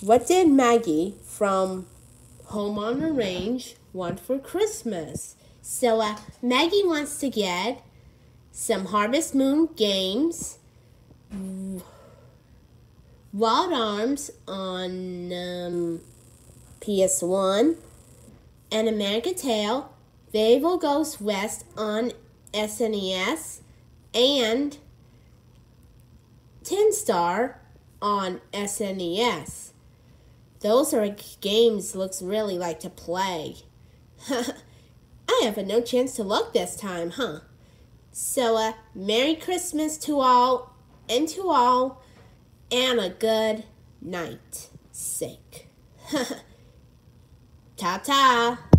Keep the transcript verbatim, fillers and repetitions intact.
What did Maggie from Home on the Range want for Christmas? So uh, Maggie wants to get some Harvest Moon games, Wild Arms on um, P S one, and American Tail, Fievel Goes West on S N E S, and Tin Star on S N E S. Those are games looks really like to play. I have no chance to look this time, huh? So, uh, Merry Christmas to all, and to all, and a good night. Sake. Ta-ta.